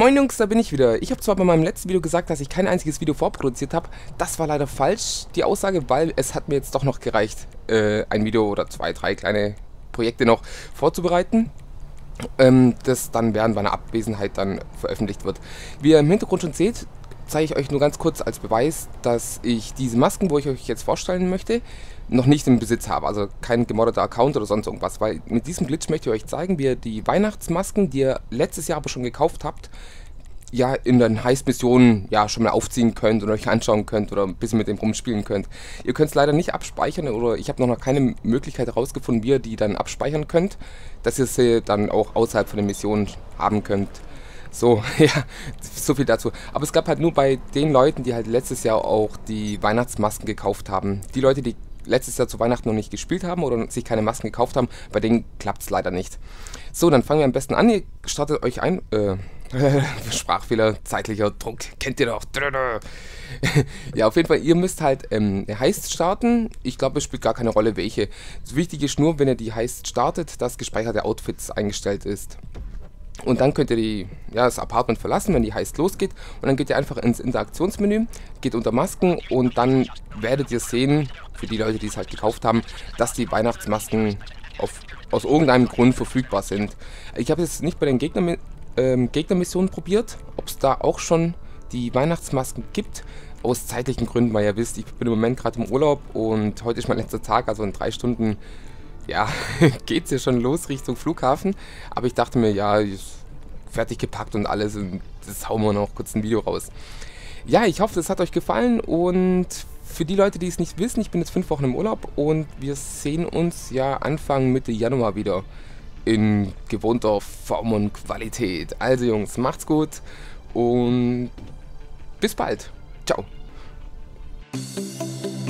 Moin Jungs, da bin ich wieder. Ich habe zwar bei meinem letzten Video gesagt, dass ich kein einziges Video vorproduziert habe. Das war leider falsch, die Aussage, weil es hat mir jetzt doch noch gereicht, ein Video oder zwei, drei kleine Projekte noch vorzubereiten. Das dann während meiner Abwesenheit dann veröffentlicht wird. Wie ihr im Hintergrund schon seht, zeige ich euch nur ganz kurz als Beweis, dass ich diese Masken, wo ich euch jetzt vorstellen möchte, noch nicht im Besitz habe. Also kein gemodderter Account oder sonst irgendwas, weil mit diesem Glitch möchte ich euch zeigen, wie ihr die Weihnachtsmasken, die ihr letztes Jahr aber schon gekauft habt, ja in den Heist-Missionen ja schon mal aufziehen könnt und euch anschauen könnt oder ein bisschen mit dem rumspielen könnt. Ihr könnt es leider nicht abspeichern oder ich habe noch keine Möglichkeit herausgefunden, wie ihr die dann abspeichern könnt, dass ihr sie dann auch außerhalb von den Missionen haben könnt. So, ja, so viel dazu. Aber es gab halt nur bei den Leuten, die halt letztes Jahr auch die Weihnachtsmasken gekauft haben. Die Leute, die letztes Jahr zu Weihnachten noch nicht gespielt haben oder sich keine Masken gekauft haben, bei denen klappt es leider nicht. So, dann fangen wir am besten an. Ihr startet euch ein. Sprachfehler, zeitlicher Druck, kennt ihr doch. Ja, auf jeden Fall, ihr müsst halt Heist starten. Ich glaube, es spielt gar keine Rolle, welche. Wichtig ist nur, wenn ihr die Heist startet, dass gespeicherte Outfits eingestellt ist. Und dann könnt ihr das Apartment verlassen, wenn die Heist losgeht. Und dann geht ihr einfach ins Interaktionsmenü, geht unter Masken und dann werdet ihr sehen, für die Leute, die es halt gekauft haben, dass die Weihnachtsmasken aus irgendeinem Grund verfügbar sind. Ich habe es nicht bei den Gegnermissionen probiert, ob es da auch schon die Weihnachtsmasken gibt. Aus zeitlichen Gründen, weil ihr wisst, ich bin im Moment gerade im Urlaub und heute ist mein letzter Tag, also in 3 Stunden ja, geht's ja schon los Richtung Flughafen, aber ich dachte mir, ja, ist fertig gepackt und alles und das hauen wir noch kurz ein Video raus. Ja, ich hoffe, es hat euch gefallen und für die Leute, die es nicht wissen, ich bin jetzt 5 Wochen im Urlaub und wir sehen uns ja Anfang Mitte Januar wieder in gewohnter Form und Qualität. Also Jungs, macht's gut und bis bald. Ciao.